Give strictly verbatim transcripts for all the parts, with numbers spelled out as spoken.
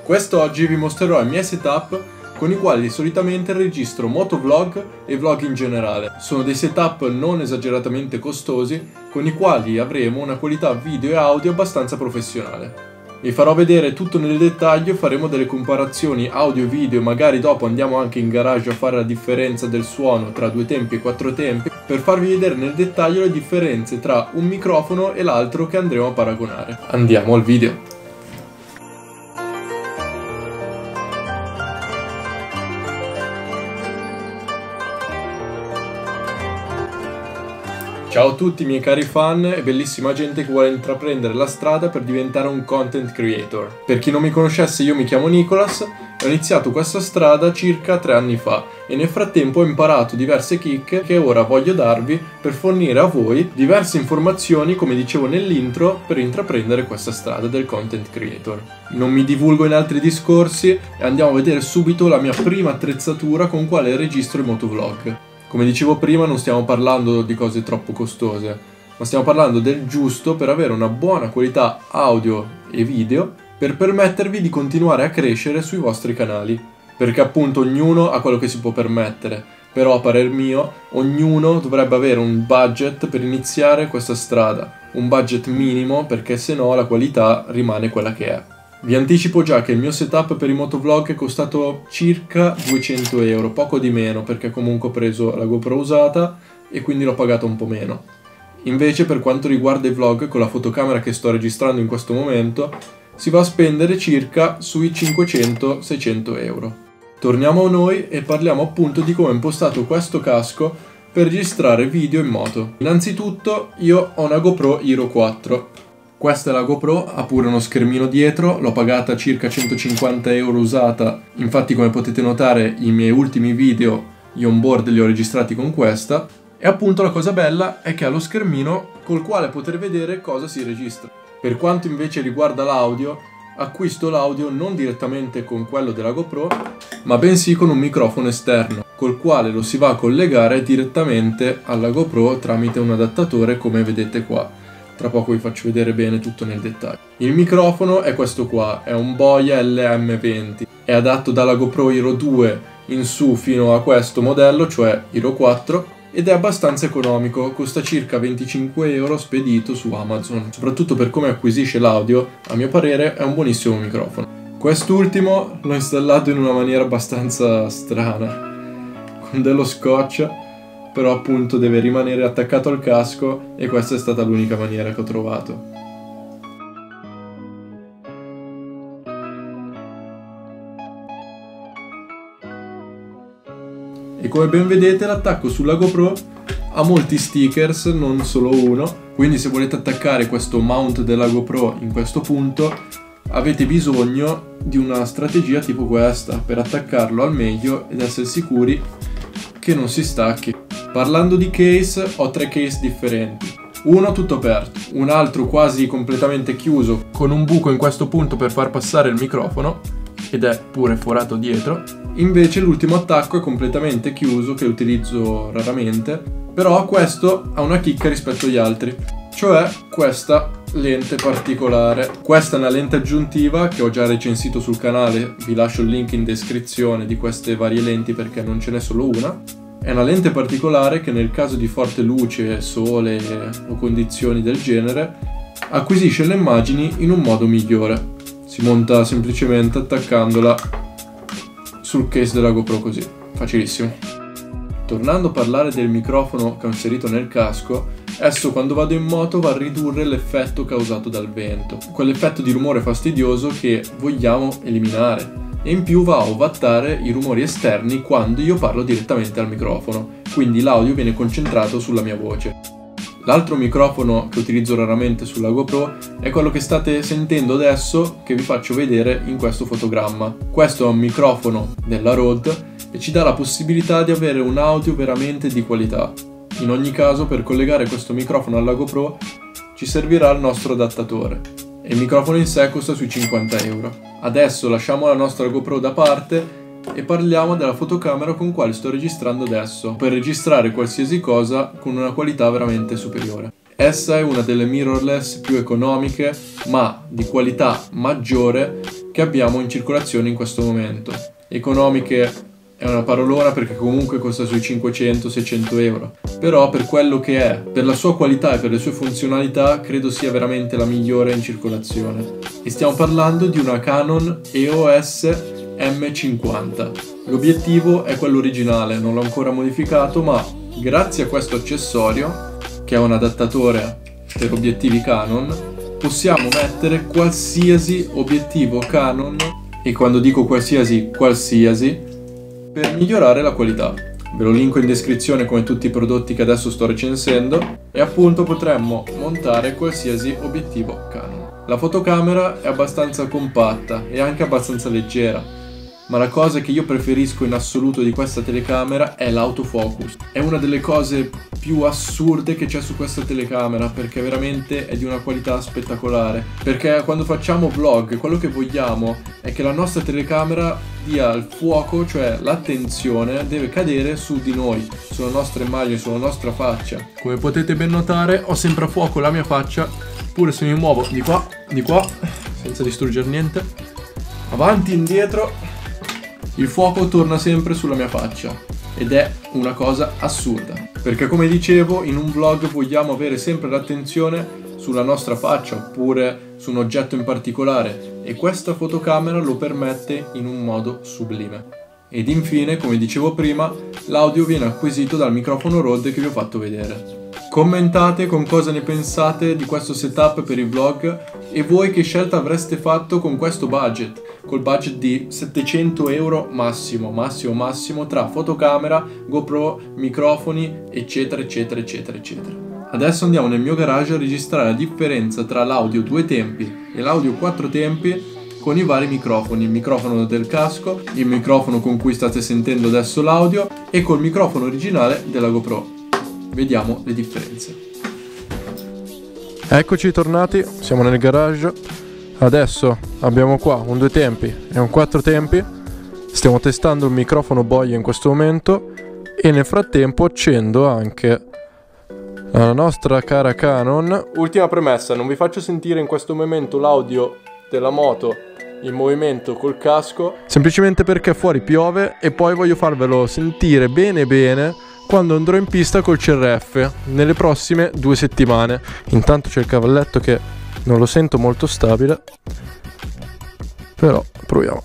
Quest'oggi vi mostrerò i miei setup con i quali solitamente registro motovlog e vlog in generale. Sono dei setup non esageratamente costosi con i quali avremo una qualità video e audio abbastanza professionale. Vi farò vedere tutto nel dettaglio, faremo delle comparazioni audio e video, magari dopo andiamo anche in garage a fare la differenza del suono tra due tempi e quattro tempi, per farvi vedere nel dettaglio le differenze tra un microfono e l'altro che andremo a paragonare. Andiamo al video. Ciao a tutti miei cari fan e bellissima gente che vuole intraprendere la strada per diventare un content creator. Per chi non mi conoscesse, io mi chiamo Nicolas, ho iniziato questa strada circa tre anni fa e nel frattempo ho imparato diverse chicche che ora voglio darvi per fornire a voi diverse informazioni, come dicevo nell'intro, per intraprendere questa strada del content creator. Non mi divulgo in altri discorsi e andiamo a vedere subito la mia prima attrezzatura con quale registro i motovlog. Come dicevo prima, non stiamo parlando di cose troppo costose, ma stiamo parlando del giusto per avere una buona qualità audio e video per permettervi di continuare a crescere sui vostri canali. Perché appunto ognuno ha quello che si può permettere, però a parer mio ognuno dovrebbe avere un budget per iniziare questa strada, un budget minimo, perché se no la qualità rimane quella che è. Vi anticipo già che il mio setup per i motovlog è costato circa duecento euro, poco di meno perché comunque ho preso la GoPro usata e quindi l'ho pagata un po' meno. Invece per quanto riguarda i vlog con la fotocamera che sto registrando in questo momento si va a spendere circa sui cinquecento seicento euro. Torniamo a noi e parliamo appunto di come ho impostato questo casco per registrare video in moto. Innanzitutto io ho una GoPro Hero quattro. Questa è la GoPro, ha pure uno schermino dietro, l'ho pagata circa centocinquanta euro usata, infatti come potete notare i miei ultimi video, gli onboard li ho registrati con questa, e appunto la cosa bella è che ha lo schermino col quale poter vedere cosa si registra. Per quanto invece riguarda l'audio, acquisto l'audio non direttamente con quello della GoPro, ma bensì con un microfono esterno, col quale lo si va a collegare direttamente alla GoPro tramite un adattatore come vedete qua. Tra poco vi faccio vedere bene tutto nel dettaglio. Il microfono è questo qua, è un Boya L M venti. È adatto dalla GoPro Hero due in su fino a questo modello, cioè Hero quattro, ed è abbastanza economico, costa circa venticinque euro spedito su Amazon. Soprattutto per come acquisisce l'audio, a mio parere è un buonissimo microfono. Quest'ultimo l'ho installato in una maniera abbastanza strana, con dello scotch, però appunto deve rimanere attaccato al casco e questa è stata l'unica maniera che ho trovato. E come ben vedete l'attacco sulla GoPro ha molti stickers, non solo uno, quindi se volete attaccare questo mount della GoPro in questo punto avete bisogno di una strategia tipo questa per attaccarlo al meglio ed essere sicuri che non si stacchi. Parlando di case, ho tre case differenti. Uno tutto aperto, un altro quasi completamente chiuso con un buco in questo punto per far passare il microfono ed è pure forato dietro. Invece l'ultimo attacco è completamente chiuso, che utilizzo raramente, però questo ha una chicca rispetto agli altri, cioè questa lente particolare. Questa è una lente aggiuntiva che ho già recensito sul canale, vi lascio il link in descrizione di queste varie lenti perché non ce n'è solo una. È una lente particolare che nel caso di forte luce, sole o condizioni del genere acquisisce le immagini in un modo migliore. Si monta semplicemente attaccandola sul case della GoPro così, facilissimo. Tornando a parlare del microfono che ho inserito nel casco, esso quando vado in moto va a ridurre l'effetto causato dal vento, quell'effetto di rumore fastidioso che vogliamo eliminare. E in più va a ovattare i rumori esterni quando io parlo direttamente al microfono, quindi l'audio viene concentrato sulla mia voce. L'altro microfono che utilizzo raramente sulla GoPro è quello che state sentendo adesso, che vi faccio vedere in questo fotogramma. Questo è un microfono della Rode e ci dà la possibilità di avere un audio veramente di qualità. In ogni caso, per collegare questo microfono alla GoPro ci servirà il nostro adattatore e il microfono in sé costa sui cinquanta euro. Adesso lasciamo la nostra GoPro da parte e parliamo della fotocamera con quale sto registrando adesso, per registrare qualsiasi cosa con una qualità veramente superiore. Essa è una delle mirrorless più economiche ma di qualità maggiore che abbiamo in circolazione in questo momento. Economiche è una parolona perché comunque costa sui cinquecento seicento euro, però per quello che è, per la sua qualità e per le sue funzionalità, credo sia veramente la migliore in circolazione. E stiamo parlando di una Canon E O S M cinquanta. L'obiettivo è quello originale, non l'ho ancora modificato, ma grazie a questo accessorio, che è un adattatore per obiettivi Canon, possiamo mettere qualsiasi obiettivo Canon, e quando dico qualsiasi, qualsiasi, per migliorare la qualità. Ve lo linko in descrizione come tutti i prodotti che adesso sto recensendo, e appunto potremmo montare qualsiasi obiettivo Canon. La fotocamera è abbastanza compatta e anche abbastanza leggera, ma la cosa che io preferisco in assoluto di questa telecamera è l'autofocus. È una delle cose più assurde che c'è su questa telecamera, perché veramente è di una qualità spettacolare. Perché quando facciamo vlog, quello che vogliamo è che la nostra telecamera dia il fuoco, cioè l'attenzione deve cadere su di noi, sulla nostra immagine, sulla nostra faccia. Come potete ben notare, ho sempre a fuoco la mia faccia, pure se mi muovo di qua, di qua, senza distruggere niente, avanti, indietro, il fuoco torna sempre sulla mia faccia, ed è una cosa assurda, perché come dicevo in un vlog vogliamo avere sempre l'attenzione sulla nostra faccia oppure su un oggetto in particolare, e questa fotocamera lo permette in un modo sublime. Ed infine, come dicevo prima, l'audio viene acquisito dal microfono Rode che vi ho fatto vedere. Commentate con cosa ne pensate di questo setup per i vlog, e voi che scelta avreste fatto con questo budget, col budget di settecento euro massimo, massimo, massimo, tra fotocamera, GoPro, microfoni, eccetera, eccetera, eccetera, eccetera. Adesso andiamo nel mio garage a registrare la differenza tra l'audio due tempi e l'audio quattro tempi con i vari microfoni, il microfono del casco, il microfono con cui state sentendo adesso l'audio e col microfono originale della GoPro. Vediamo le differenze. Eccoci tornati, siamo nel garage. Adesso abbiamo qua un due tempi e un quattro tempi. Stiamo testando il microfono boia in questo momento, e nel frattempo accendo anche la nostra cara Canon. Ultima premessa, non vi faccio sentire in questo momento l'audio della moto in movimento col casco, semplicemente perché fuori piove e poi voglio farvelo sentire bene bene quando andrò in pista col C R F nelle prossime due settimane. Intanto c'è il cavalletto che non lo sento molto stabile, però proviamo.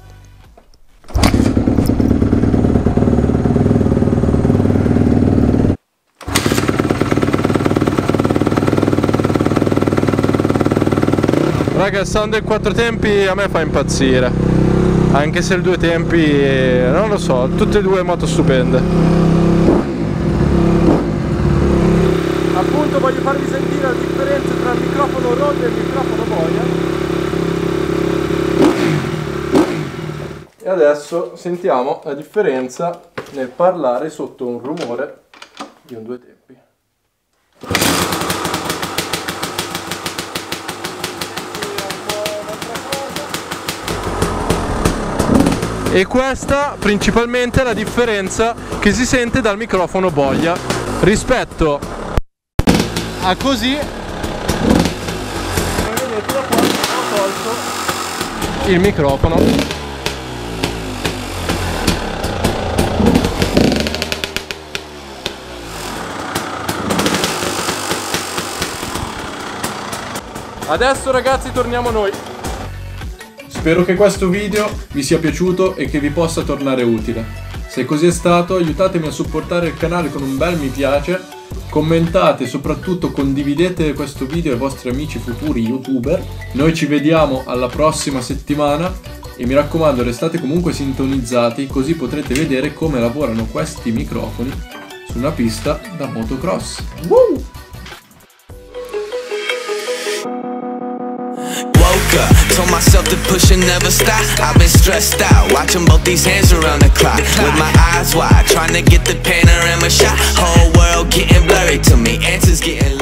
Raga, il sound del quattro tempi a me fa impazzire, anche se il due tempi non lo so, tutte e due moto stupende. Appunto voglio farvi sentire la differenza tra il microfono Rode e il microfono boia. E adesso sentiamo la differenza nel parlare sotto un rumore di un due tempi. E questa principalmente è la differenza che si sente dal microfono boia rispetto a così. Come vedete da qua ho tolto il microfono. Adesso ragazzi torniamo noi. Spero che questo video vi sia piaciuto e che vi possa tornare utile. Se così è stato, aiutatemi a supportare il canale con un bel mi piace, commentate e soprattutto condividete questo video ai vostri amici futuri youtuber. Noi ci vediamo alla prossima settimana e mi raccomando restate comunque sintonizzati, così potrete vedere come lavorano questi microfoni su una pista da motocross. Woo! Told myself to push and never stop. I've been stressed out, watching both these hands around the clock. With my eyes wide, trying to get the panorama shot. Whole world getting blurry to me, answers getting